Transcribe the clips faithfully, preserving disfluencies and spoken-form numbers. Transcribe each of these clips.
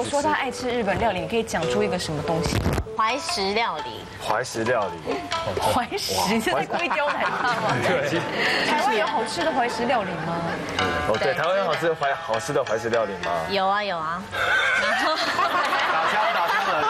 果说他爱吃日本料理，你可以讲出一个什么东西吗？ 怀石料理。 怀石料理。 怀石，你是在故意刁难他吗？ 对。 台湾有好吃的怀石料理吗？ 哦，对，台湾有好吃的怀好吃的怀石料理吗？ 有啊有啊。然后打枪打枪了。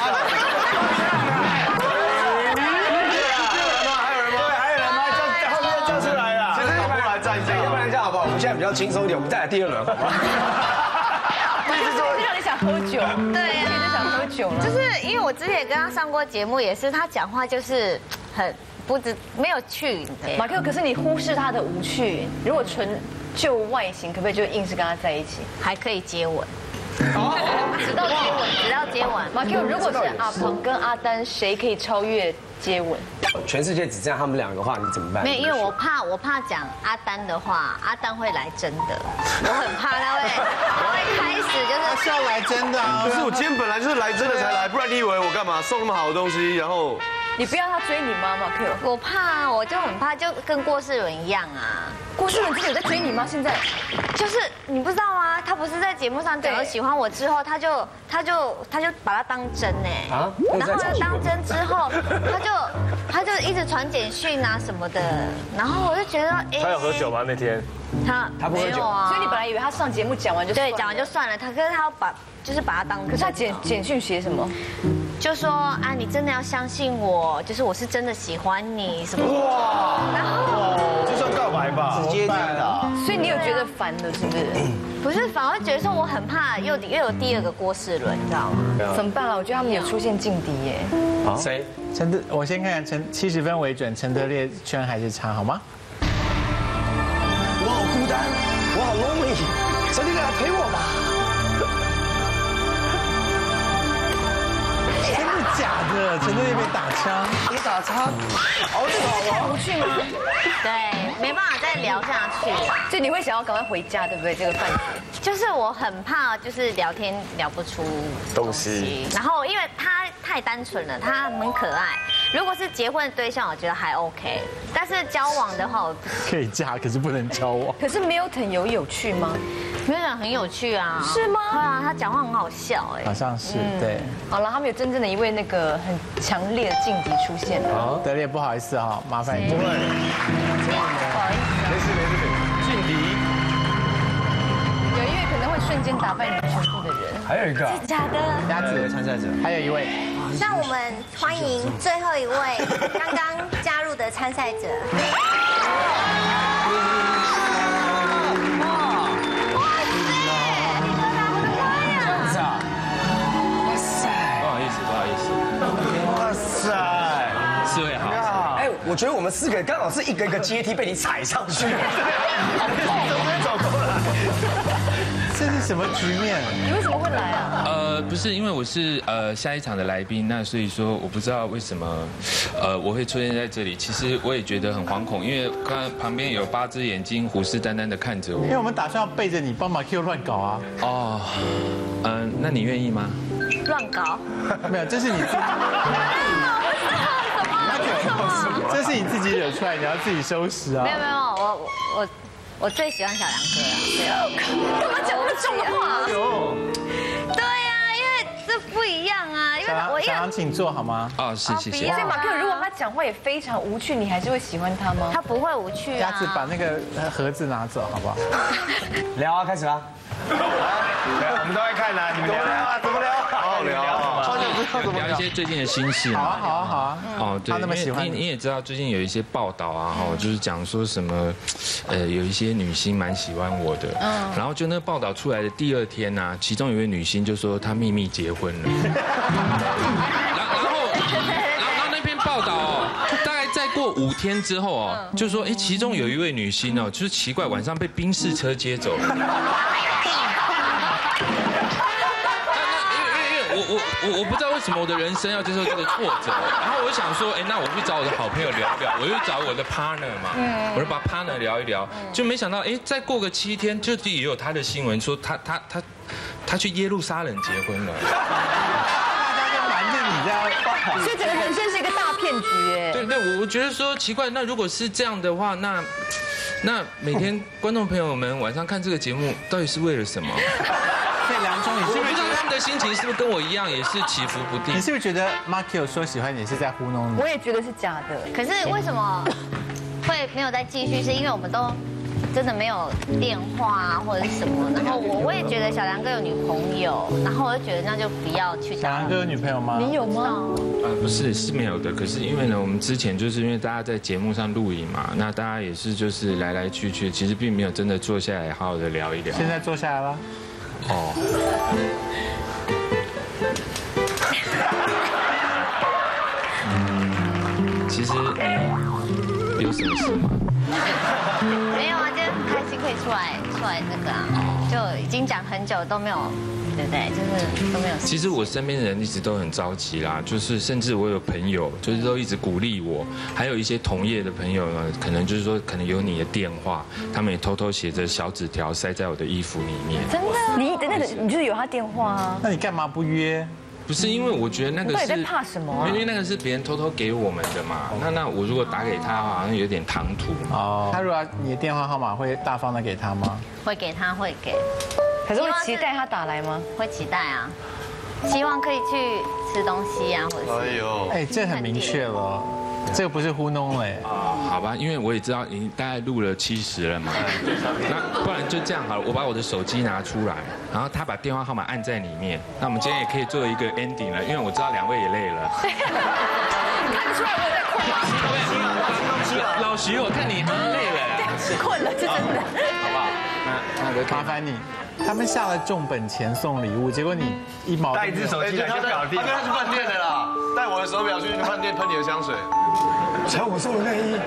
现在比较轻松一点，我们再来第二轮，好吗？ 就是让你想喝酒， 对呀， 就想喝酒了。 就是因为我之前也跟他上过节目，也是他讲话就是很不知没有趣。 马 Q， 可是你忽视他的无趣，如果纯就外形，可不可以就硬是跟他在一起？ 还可以接吻。直到接吻，直到接吻。 马 Q， 如果是阿鹏跟阿丹，谁可以超越接吻？ 全世界只剩下他们两个的话，你怎么办？ 没有，因为我怕，我怕讲阿丹的话，阿丹会来真的，我很怕他会，他会开始就是他是要来真的啊！ 不是，我今天本来就是来真的才来，不然你以为我干嘛送那么好的东西，然后你不要他追你吗？马 Q， 我怕，我就很怕，就跟郭世伦一样啊。 郭世伦真的有在追你吗？现在就是你不知道啊，他不是在节目上讲喜欢我之后，他就他就他就把他当真哎啊，然后当真之后，他就他就一直传简讯啊什么的，然后我就觉得哎， 他有喝酒吗那天？ 他他不喝酒啊， 所以你本来以为他上节目讲完就对讲完就算了，他可是他要把就是把他当真， 可是他简简讯写什么？ 就说啊，你真的要相信我，就是我是真的喜欢你什么哇，然后这算告白吧？ 直接这样的。 所以你有觉得烦的，是不是？ 不是，反而觉得说我很怕又又有第二个郭世伦，你知道吗？ 怎么办了？我觉得他们有出现劲敌耶。 谁？ 陈德，我先看看陈七十分为准，陈德烈圈还是差，好吗？ 我好孤单，我好 lonely， 陈德烈来陪我吧。 真的假的？陈德烈被打枪， 你打叉，好吵啊！ 无趣吗？ 对，没办法再聊下去了。 所以你会想要赶快回家，对不对？这个饭局。 就是我很怕，就是聊天聊不出东西。 然后因为他太单纯了，他很可爱。如果是结婚的对象，我觉得还 OK。但是交往的话，我可以嫁，可是不能交往。 可是 Milton 有有趣吗？ Milton 很有趣啊。 是吗？ 对啊，他讲话很好笑哎。 好像是对。 好了，他们有真正的一位那个很强烈的劲敌出现了。 德烈不好意思哈，麻烦你。 不会，不好意思，没事没事。劲敌。 有一位可能会瞬间打败你们全部的人。 还有一个。 是假的。 鸭子的参赛者，还有一位。 让我们欢迎最后一位刚刚加入的参赛者。 哇塞！ 四位好。 哎，我觉得我们四个刚好是一个一个阶梯被你踩上去，怎么走过来？ 这是什么局面？ 你为什么会来啊？ 呃，不是，因为我是呃下一场的来宾，那所以说我不知道为什么，呃我会出现在这里。其实我也觉得很惶恐，因为刚旁边有八只眼睛虎视眈眈的看着我。 因为我们打算要背着你帮马 Q 乱搞啊。 哦，嗯，那你愿意吗？ 乱搞？ 没有，这是你自己。这是你自己惹出来，你要自己收拾啊。 没有没有，我我我最喜欢小梁哥了。 干嘛讲那么重的话？ 对呀，因为这不一样啊，因为我小梁，请坐好吗？ 哦，是谢谢。 所以马 Q 如果他讲话也非常无趣，你还是会喜欢他吗？ 他不会无趣啊。 鸭子把那个盒子拿走好不好？ 聊啊，开始啦。 我们都在看啊，你们怎么聊啊？怎么聊？好好聊啊。 聊一些最近的心事好啊， 嘛。 好啊，好啊。 哦，对， 他那么喜欢你，你也知道最近有一些报道啊，哈，就是讲说什么，呃，有一些女星蛮喜欢我的，嗯，然后就那个报道出来的第二天呢，其中有一位女星就说她秘密结婚了，然然后，然后那篇报道哦，大概再过五天之后哦，就说哎，其中有一位女星哦，就是奇怪晚上被宾士车接走了。我我我我不知道为什么我的人生要接受这个挫折，然后我就想说，哎，那我去找我的好朋友聊聊，我就找我的 partner 嘛，我就把 partner 聊一聊，就没想到，哎，再过个七天，就也有他的新闻说他他他他去耶路撒冷结婚了， 大家就瞒着你这样， 所以整个人生是一个大骗局哎。 对对，我我觉得说奇怪，那如果是这样的话，那那每天观众朋友们晚上看这个节目，到底是为了什么？ 所以梁中，你是不是我不知道他们的心情是不是跟我一样，也是起伏不定？ 你是不是觉得 Markio 说喜欢你是在糊弄你？ 我也觉得是假的。 可是为什么会没有再继续？是因为我们都真的没有电话啊，或者是什么。然后我我也觉得小梁哥有女朋友，然后我就觉得那就不要去打小梁哥有女朋友吗？ 你有吗？ 呃，不是，是没有的。可是因为呢，我们之前就是因为大家在节目上录影嘛，那大家也是就是来来去去，其实并没有真的坐下来好好的聊一聊。 现在坐下来了。 哦。嗯，其实你有什么事吗？ 没有啊，就很开心可以出来出来这个啊，就已经讲很久都没有，对不对？就是都没有。 其实我身边的人一直都很着急啦，就是甚至我有朋友，就是都一直鼓励我，还有一些同业的朋友呢，可能就是说可能有你的电话，他们也偷偷写着小纸条塞在我的衣服里面。 真的？你等等，你就是有他电话啊？ 那你干嘛不约？ 不是因为我觉得那个是， 你到底在怕什么啊？ 因为那个是别人偷偷给我们的嘛。那那我如果打给他的话，好像有点唐突。 哦，他如果你的电话号码会大方的给他吗？ 会给他，会给。 可是会期待他打来吗？ 会期待啊，希望可以去吃东西啊，或者是。 哎呦， 哎，这很明确了，这个不是糊弄哎。 啊，好吧，因为我也知道已经大概录了七十了嘛，那不然就这样好了，我把我的手机拿出来，然后他把电话号码按在里面，那我们今天也可以做一个 ending 了，因为我知道两位也累了。 看得出来我在困吗？ 老徐，我看你累了， 困了是真的， 好不好？那那个麻烦你，他们下了重本钱送礼物，结果你一毛带一只手机来就搞定他跟他去饭店的啦，带我的手表去饭店喷你的香水。 抢我送的内衣。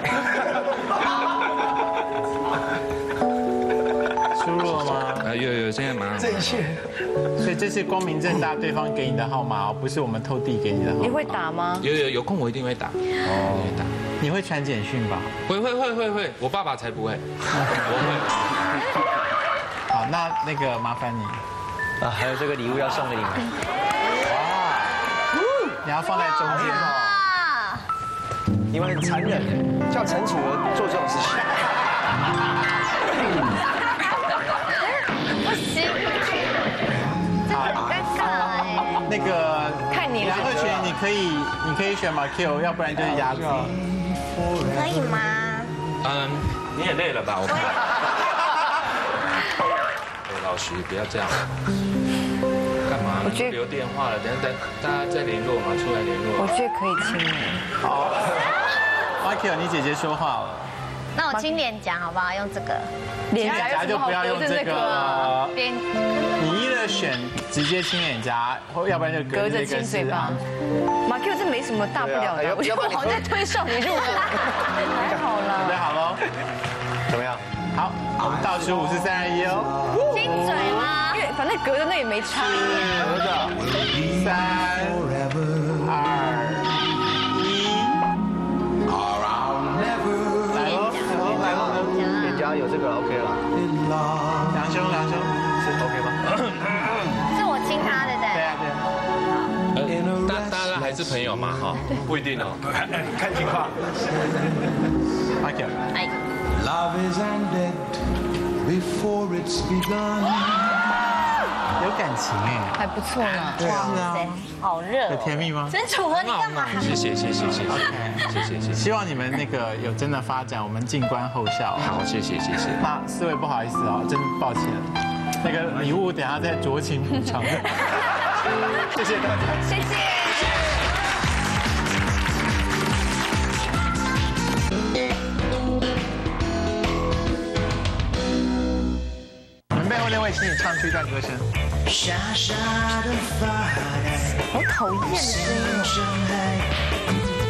输入了吗？ 呃，有有，现在马上。 这一切， 所以这是光明正大对方给你的号码哦，不是我们偷递给你的号码。 你会打吗？ 有有有空我一定会打，哦，会打。 你会传简讯吧？ 会会会会会，我爸爸才不会，我会。 好，那那个麻烦你， 啊，还有这个礼物要送给你们。 哇，你要放在中间哦。 啊， 你们很残忍哎，叫陈楚儿做这种事情。 不行，这很尴尬哎。 那个看你梁鹤群，你可以你可以选 Markio， 要不然就是鸭子。 可以吗？ 嗯，你也累了吧？我看。哎，老徐，不要这样。干嘛？ 我觉得留电话了，等下等大家再联络嘛，出来联络。 我觉得可以亲你。 好 ，Markio，你姐姐说话了。 那我亲脸颊好不好？用这个。 脸脸颊就不要用这个了。 边。 你一的选直接亲脸颊，或要不然就隔着亲嘴巴。马 Q 这没什么大不了的，我觉得我好像在推少女入门，还好啦。 准备好喽？ 怎么样？ 好，我们倒数五四三二一哦。 亲嘴吗？ 因为反正隔着那也没差。 隔着，三、二、一，来喽，来喽，来喽， 脸颊有这个 OK 了。 两胸，两胸是 OK 吗？ 是我亲他的，对对啊，对啊。 呃，大大家还是朋友嘛，哈， 不一定哦， 看情况。 Markio， 哎， Love is ended before it's begun。 有感情哎， 还不错呢。 对啊， 好热有甜蜜吗？ 陈楚和你干嘛？ 谢谢谢谢谢谢谢谢谢谢。 希望你们那个有真的发展，我们静观后效。 好，谢谢谢谢。 那四位不好意思啊，真抱歉，那个礼物等下再酌情补偿的。谢谢大家， 谢谢。 你们背后那位，请你唱出一段歌声。 傻傻的发呆， 好讨厌的声音。 深海